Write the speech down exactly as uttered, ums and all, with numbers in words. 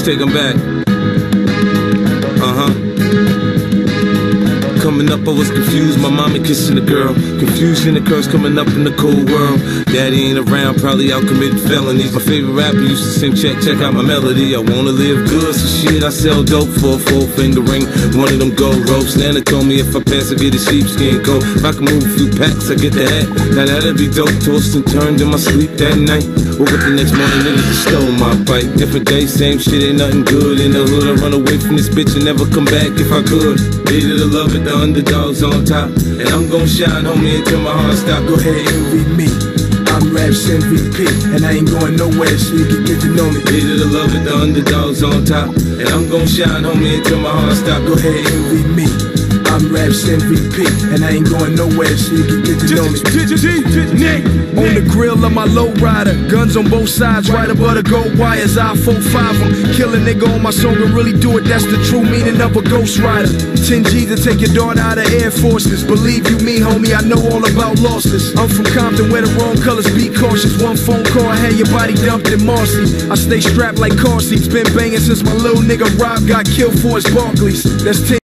Let's take them back. Uh-huh. Coming up, I was confused, my mommy kissing a girl. Confusion occurs coming up in the cold world. Daddy ain't around, probably out committing felonies. My favorite rapper used to sing, check, check out my melody. I wanna live good, so shit, I sell dope for a four finger ring. One of them gold ropes. Nana told me if I pass, I get a sheepskin coat. If I can move a few packs, I get the hat. Now that'd be dope, tossed and turned in my sleep that night. Woke up the next morning, niggas just stole my bike. Different day, same shit, ain't nothing good in the hood. I run away from this bitch and never come back if I could. Hated to love it, the underdogs on top. And I'm gon' shine, homie, until my heart stop. Go ahead, envy me. I'm Rap's M V P, and I ain't going nowhere, so you can get to know me. Hated to love it, the underdogs on top. And I'm gon' shine, homie, until my heart stop. Go ahead, envy me. I'm Rap's M V P, and I ain't going nowhere, so you can get to know me. On the grill of my lowrider, guns on both sides, right above the gold wires. I four five them, kill a nigga on my song and really do it. That's the true meaning of a ghost rider. ten G's to take your daughter out of Air Forces. Believe you me, homie, I know all about losses. I'm from Compton where the wrong colors be cautious. One phone call, I had your body dumped in Marcy. I stay strapped like car seats, been banging since my little nigga Rob got killed for his Barclays. That's ten